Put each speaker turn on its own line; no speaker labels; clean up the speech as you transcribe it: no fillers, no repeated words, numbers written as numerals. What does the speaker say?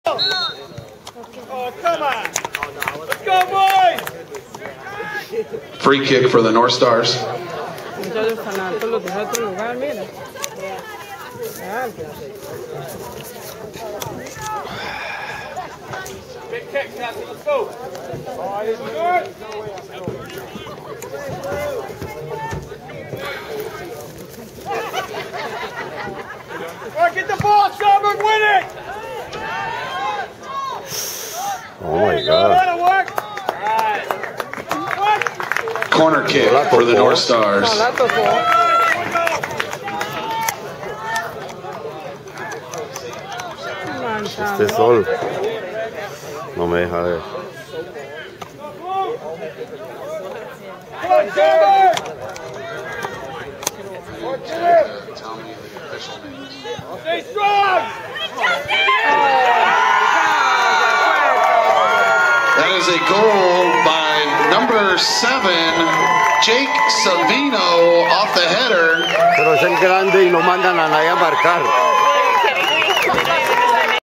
Oh, come on. Let's go, boys.
Free kick for the North Stars.
Big kick, Cassie. Let's go. Get the ball, Shelburne, win it!
Oh my God.
That'll work.
Corner kick for the North Stars.
Este sol no me deja ver.
Stay strong!
That is a goal by number 7, Jake Savino, off the header.
Pero es el grande y no mandan a nadie a marcar.